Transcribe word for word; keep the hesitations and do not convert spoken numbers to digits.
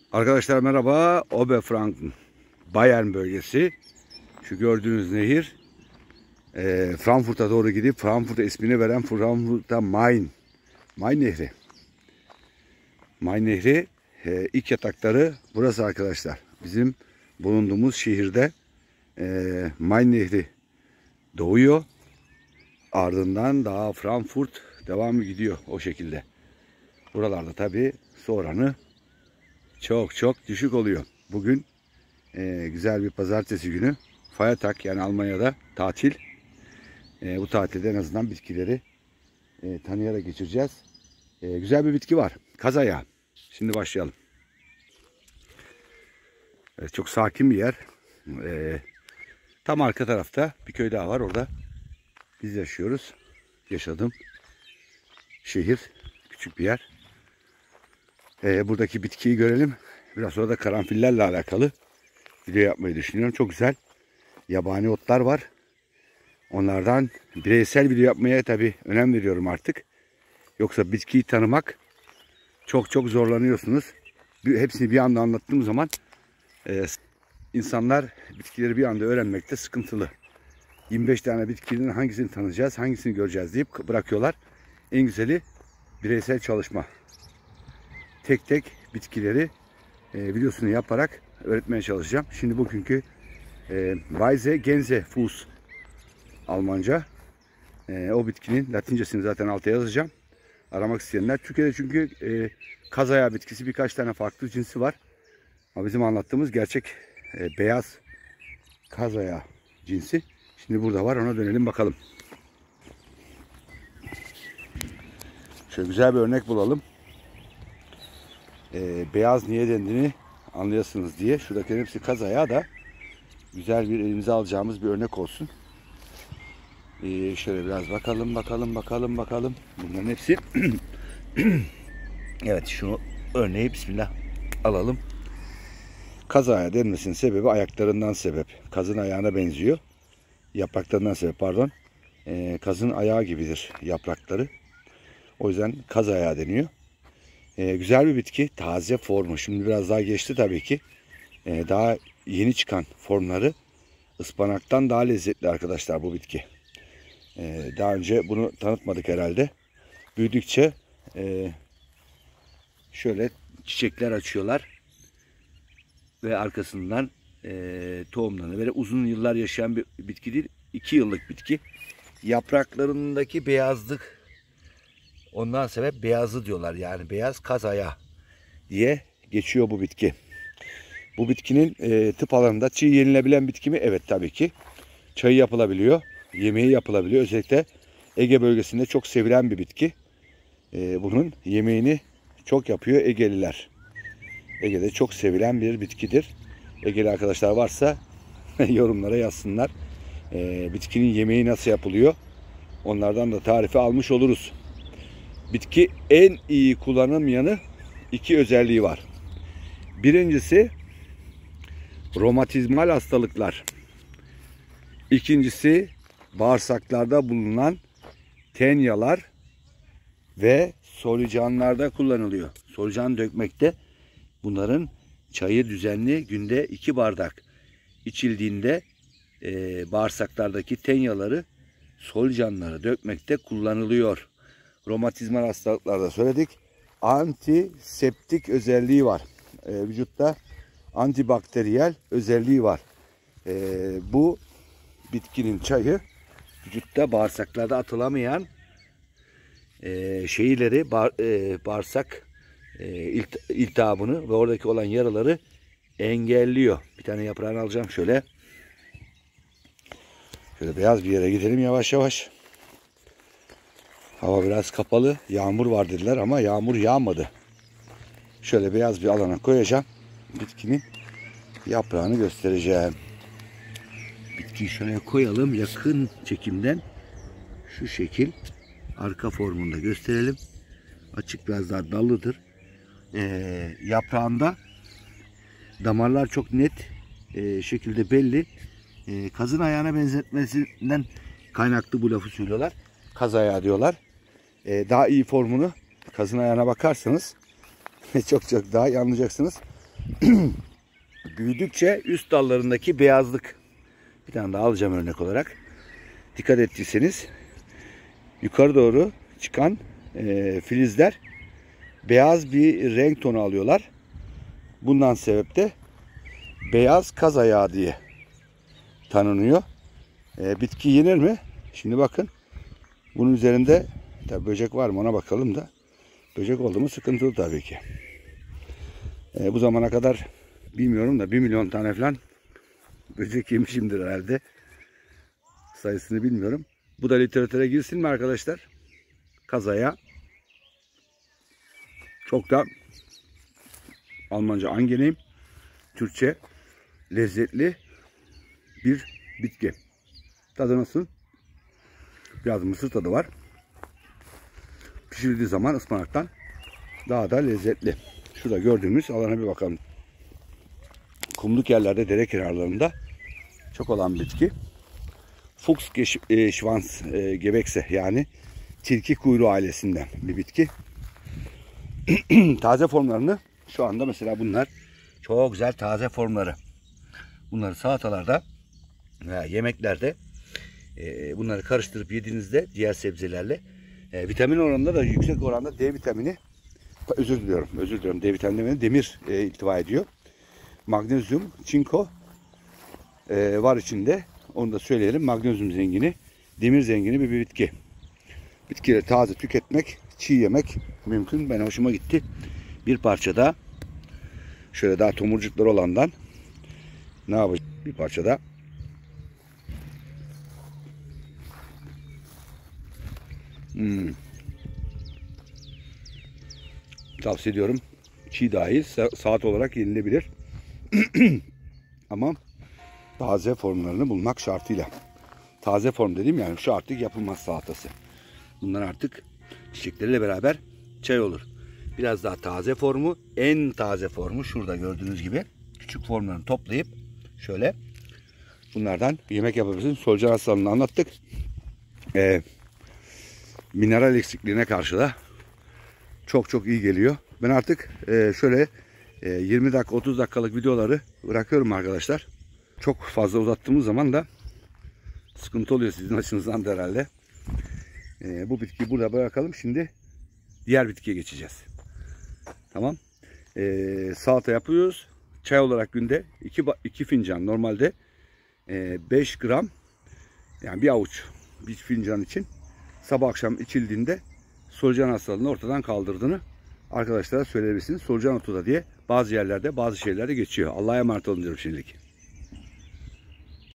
Arkadaşlar merhaba. Oberfranken, Bayern bölgesi. Şu gördüğünüz nehir e, Frankfurt'a doğru gidip Frankfurt'a ismini veren Frankfurt'a Main. Main Nehri. Main Nehri e, ilk yatakları burası arkadaşlar. Bizim bulunduğumuz şehirde e, Main Nehri doğuyor. Ardından daha Frankfurt devamı gidiyor o şekilde. Buralarda tabi su oranı çok çok düşük oluyor. Bugün e, güzel bir pazartesi günü. Feiertag, yani Almanya'da tatil. E, bu tatilde en azından bitkileri e, tanıyarak geçireceğiz. E, güzel bir bitki var. Kaz ayağı. Şimdi başlayalım. Evet, çok sakin bir yer. E, tam arka tarafta bir köy daha var. Orada biz yaşıyoruz. Yaşadım. Şehir. Küçük bir yer. E, buradaki bitkiyi görelim. Biraz sonra da karanfillerle alakalı video yapmayı düşünüyorum. Çok güzel yabani otlar var. Onlardan bireysel video yapmaya tabii önem veriyorum artık. Yoksa bitkiyi tanımak çok çok zorlanıyorsunuz. Hepsini bir anda anlattığım zaman e, insanlar bitkileri bir anda öğrenmekte sıkıntılı. yirmi beş tane bitkinin hangisini tanıyacağız, hangisini göreceğiz deyip bırakıyorlar. En güzeli bireysel çalışma. Tek tek bitkileri e, videosunu yaparak öğretmeye çalışacağım. Şimdi bugünkü e, Weisse Gänsefuß Almanca. E, o bitkinin Latincesini zaten alta yazacağım. Aramak isteyenler. Türkiye'de çünkü e, kaz ayağı bitkisi birkaç tane farklı cinsi var. Ama bizim anlattığımız gerçek e, beyaz kaz ayağı cinsi. Şimdi burada var, ona dönelim bakalım. Şöyle güzel bir örnek bulalım. E, beyaz niye dendiğini anlayasınız diye. Şuradakilerin hepsi kaz ayağı da güzel bir elimize alacağımız bir örnek olsun. Ee, şöyle biraz bakalım bakalım bakalım bakalım. Bunların hepsi evet, şu örneği bismillah alalım. Kaz ayağı denmesinin sebebi ayaklarından sebep. Kazın ayağına benziyor. Yapraklarından sebep pardon. Ee, kazın ayağı gibidir yaprakları. O yüzden kaz ayağı deniyor. Ee, güzel bir bitki. Taze formu. Şimdi biraz daha geçti tabii ki. Ee, daha yeni çıkan formları ıspanaktan daha lezzetli arkadaşlar bu bitki. Ee, daha önce bunu tanıtmadık herhalde. Büyüdükçe e, şöyle çiçekler açıyorlar ve arkasından e, tohumlarını böyle uzun yıllar yaşayan bir bitki değil, iki yıllık bitki. Yapraklarındaki beyazlık, ondan sebep beyazı diyorlar, yani beyaz kaz ayağı diye geçiyor bu bitki. Bu bitkinin e, tıp alanında çiğ yenilebilen bitki mi? Evet, tabii ki. Çayı yapılabiliyor. Yemeği yapılabiliyor. Özellikle Ege bölgesinde çok sevilen bir bitki. Ee, bunun yemeğini çok yapıyor Egeliler. Ege'de çok sevilen bir bitkidir. Egeli arkadaşlar varsa yorumlara yazsınlar. Ee, bitkinin yemeği nasıl yapılıyor? Onlardan da tarifi almış oluruz. Bitki en iyi kullanım yanı iki özelliği var. Birincisi romatizmal hastalıklar. İkincisi bağırsaklarda bulunan tenyalar ve solucanlarda kullanılıyor. Solucan dökmekte bunların çayı düzenli günde iki bardak içildiğinde e, bağırsaklardaki tenyaları, solucanları dökmekte kullanılıyor. Romatizmal hastalıklarda söyledik. Antiseptik özelliği var. E, vücutta antibakteriyel özelliği var. E, bu bitkinin çayı vücutta bağırsaklarda atılamayan e, şeyleri, bağ, e, bağırsak e, ilt, iltihabını ve oradaki olan yaraları engelliyor. Bir tane yaprağını alacağım şöyle. Şöyle beyaz bir yere gidelim yavaş yavaş. Hava biraz kapalı. Yağmur var dediler ama yağmur yağmadı. Şöyle beyaz bir alana koyacağım. Bitkinin yaprağını göstereceğim. Bitkiyi şöyle koyalım yakın çekimden. Şu şekil arka formunda gösterelim. Açık, biraz daha dallıdır. Ee, yaprağında damarlar çok net e, şekilde belli. E, kazın ayağına benzetmesinden kaynaklı bu lafı söylüyorlar. Kaz ayağı diyorlar. E, daha iyi formunu kazın ayağına bakarsanız çok çok daha iyi anlayacaksınız. büyüdükçe üst dallarındaki beyazlık, bir tane daha alacağım örnek olarak. Dikkat ettiyseniz yukarı doğru çıkan e, filizler beyaz bir renk tonu alıyorlar. Bundan sebep de beyaz kaz ayağı diye tanınıyor. E, bitki yenir mi? Şimdi bakın. Bunun üzerinde tabii böcek var mı ona bakalım da. Böcek oldu mu sıkıntılı tabii ki. E, bu zamana kadar bilmiyorum da bir milyon tane falan böcek yemişimdir herhalde. Sayısını bilmiyorum. Bu da literatüre girsin mi arkadaşlar? Kaz ayağı. Çok da Almanca angenehm, Türkçe lezzetli bir bitki. Tadı nasıl? Biraz mısır tadı var. Pişirildiği zaman ıspanaktan daha da lezzetli. Şurada gördüğümüz alana bir bakalım. Kumluk yerlerde, dere kenarlarında çok olan bir bitki. Fuchs Schwanz Gewächse yani tilki kuyruğu ailesinden bir bitki. Taze formlarını şu anda mesela bunlar çok güzel taze formları. Bunları salatalarda veya yemeklerde e, bunları karıştırıp yediğinizde diğer sebzelerle e, vitamin oranında da yüksek oranda D vitamini, özür diliyorum, özür diliyorum D vitamini demedim, demir e, iltiva ediyor. Magnezyum, çinko e, var içinde. Onu da söyleyelim. Magnezyum zengini, demir zengini bir bitki. Bitkileri taze tüketmek, çiğ yemek mümkün. Ben hoşuma gitti. Bir parça da şöyle daha tomurcukları olandan ne yapacağım? Bir parça da hmm. tavsiye ediyorum. Çiğ dahil saat olarak yenilebilir. Ama taze formlarını bulmak şartıyla. Taze form dediğim yani şu artık yapılmaz salatası. Bunlar artık çiçekleriyle beraber çay olur. Biraz daha taze formu, en taze formu şurada gördüğünüz gibi. Küçük formlarını toplayıp şöyle bunlardan yemek yapabilirsiniz. Solucan hastalığını anlattık. Ee, mineral eksikliğine karşı da çok çok iyi geliyor. Ben artık e, şöyle e, yirmi dakika otuz dakikalık videoları bırakıyorum arkadaşlar. Çok fazla uzattığımız zaman da sıkıntı oluyor sizin açınızdan da herhalde. E, bu bitkiyi burada bırakalım. Şimdi diğer bitkiye geçeceğiz. Tamam. E, salata yapıyoruz. Çay olarak günde iki fincan normalde e, beş gram yani bir avuç bir fincan için sabah akşam içildiğinde solucan hastalığını ortadan kaldırdığını arkadaşlara söyleyebilirsiniz. Solucan otu da diye bazı yerlerde bazı şeylerde geçiyor. Allah'a emanet olun diyorum şimdilik.